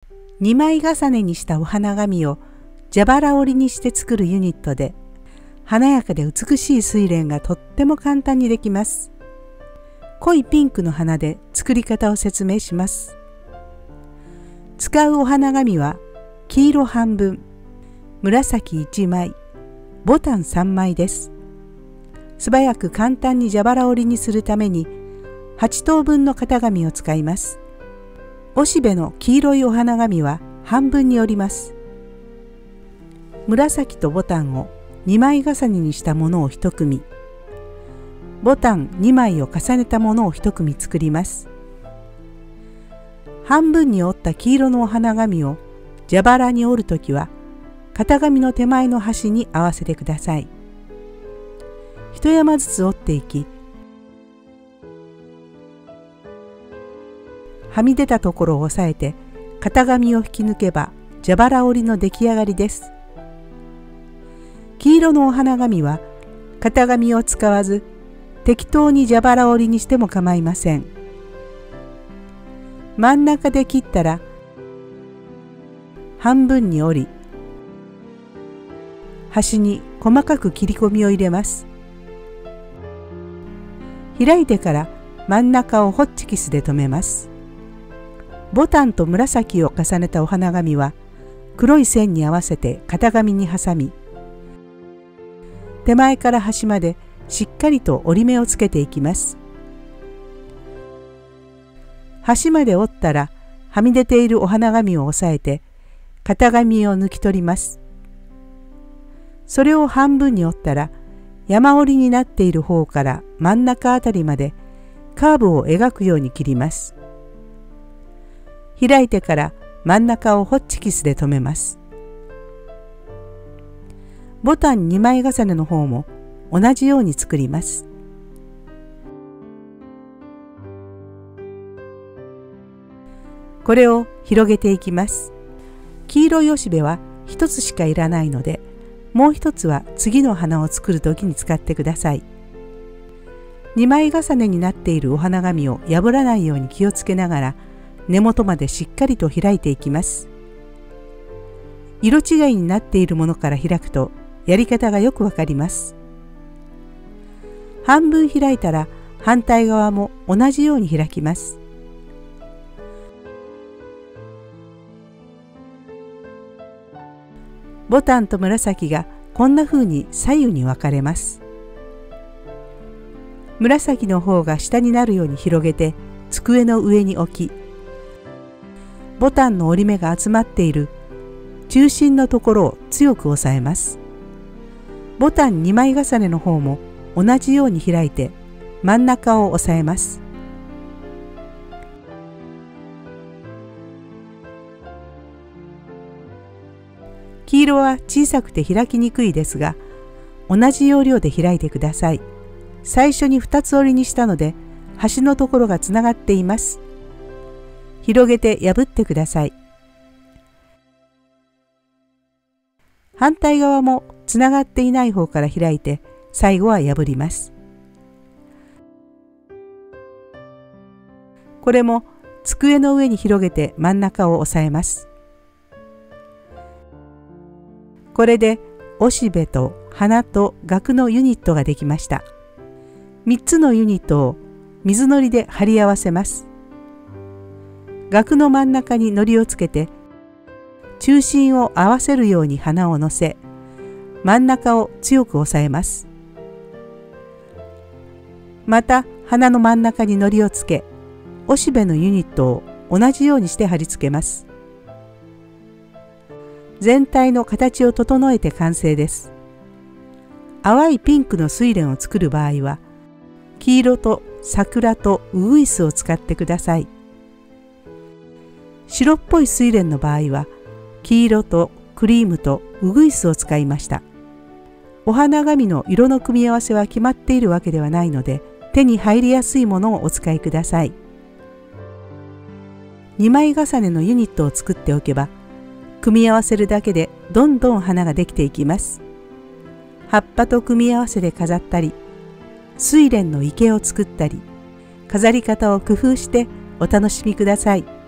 2枚重ねにしたお花紙を蛇腹折りにして作るユニットで、華やかで美しい睡蓮がとっても簡単にできます。濃いピンクの花で作り方を説明します。使うお花紙は黄色半分、紫1枚、ボタン3枚です。素早く簡単に蛇腹折りにするために8等分の型紙を使います。おしべの黄色いお花紙は半分に折ります。紫とボタンを2枚重ねにしたものを1組、ボタン2枚を重ねたものを1組作ります。半分に折った黄色のお花紙を蛇腹に折るときは型紙の手前の端に合わせてください。一山ずつ折っていき、はみ出たところを押さえて型紙を引き抜けば蛇腹折りの出来上がりです。黄色のお花紙は型紙を使わず適当に蛇腹折りにしても構いません。真ん中で切ったら半分に折り、端に細かく切り込みを入れます。開いてから真ん中をホッチキスで留めます。ボタンと紫を重ねたお花紙は黒い線に合わせて型紙に挟み、手前から端までしっかりと折り目をつけていきます。端まで折ったらはみ出ているお花紙を押さえて型紙を抜き取ります。それを半分に折ったら山折りになっている方から真ん中あたりまでカーブを描くように切ります。開いてから真ん中をホッチキスで留めます。ボタン2枚重ねの方も同じように作ります。これを広げていきます。黄色いおしべは1つしかいらないので、もう1つは次の花を作るときに使ってください。2枚重ねになっているお花紙を破らないように気をつけながら根元までしっかりと開いていきます。色違いになっているものから開くとやり方がよくわかります。半分開いたら反対側も同じように開きます。ボタンと紫がこんな風に左右に分かれます。紫の方が下になるように広げて机の上に置き、ボタンの折り目が集まっている中心のところを強く押さえます。ボタン2枚重ねの方も同じように開いて真ん中を押さえます。黄色は小さくて開きにくいですが、同じ要領で開いてください。最初に2つ折りにしたので端のところがつながっています。広げて破ってください。反対側もつながっていない方から開いて最後は破ります。これも机の上に広げて真ん中を押さえます。これでおしべと花と額のユニットができました。3つのユニットを水のりで貼り合わせます。額の真ん中にのりをつけて中心を合わせるように花を乗せ、真ん中を強く押さえます。また花の真ん中にのりをつけ、おしべのユニットを同じようにして貼り付けます。全体の形を整えて完成です。淡いピンクの睡蓮を作る場合は、黄色と桜とウグイスを使ってください。白っぽい睡蓮の場合は、黄色とクリームとウグイスを使いました。お花紙の色の組み合わせは決まっているわけではないので、手に入りやすいものをお使いください。2枚重ねのユニットを作っておけば、組み合わせるだけでどんどん花ができていきます。葉っぱと組み合わせで飾ったり、睡蓮の池を作ったり、飾り方を工夫してお楽しみください。